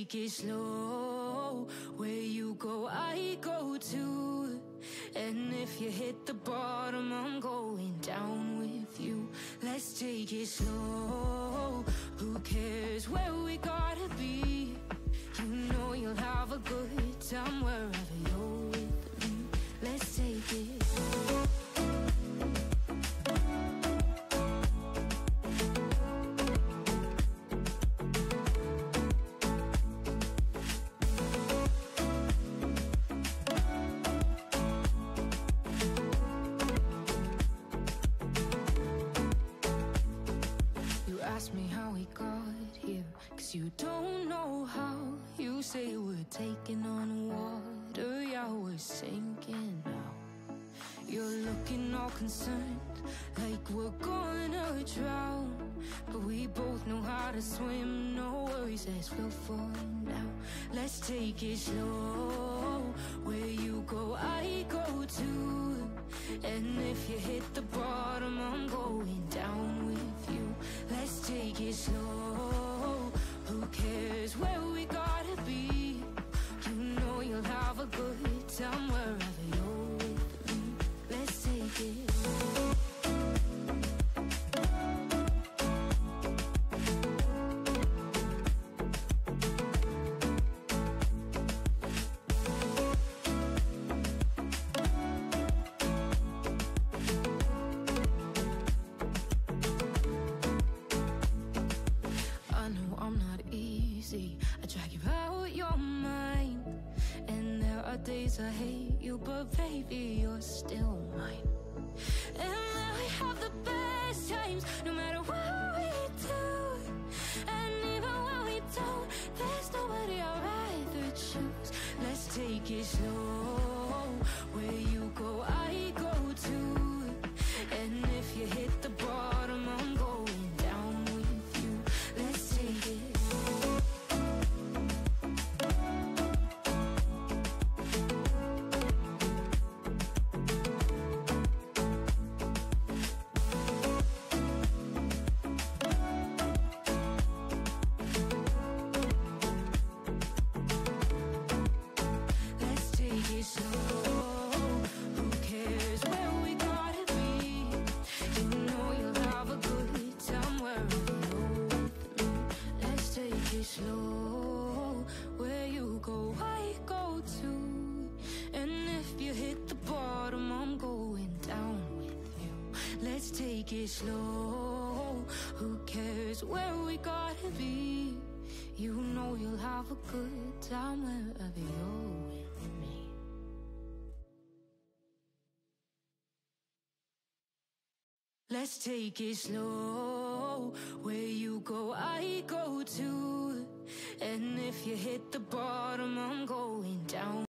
take it slow. Where you go, I go too. And if you hit the bottom, I'm going down with you. Let's take it slow. Who cares where we gotta be? You know you'll have a good time wherever you're with me. Let's take it slow. Ask me how we got here, 'cause you don't know how. You say we're taking on water, yeah, we're sinking now. You're looking all concerned, like we're gonna drown. But we both know how to swim, no worries, let's float for now. Let's take it slow. Where you go, I go too. And if you hit the bottom, I'm going down with you. Let's take it slow. Who cares where we gotta be? You know you'll have a good time wherever you're with me. Let's take it slow. I drag you out your mind, and there are days I hate you, but baby, you're still mine. And then we have the best times, no matter what we do. And even when we don't, there's nobody I'd rather choose. Let's take it slow. Where you go, I go too. And if you hit the bottom, I'm going down with you. Let's take it slow. Slow, where you go, I go too. And if you hit the bottom, I'm going down with you. Let's take it slow. Who cares where we gotta be? You know you'll have a good time wherever you're with me. Let's take it slow. Where you go, I go too. And if you hit the bottom, I'm going down.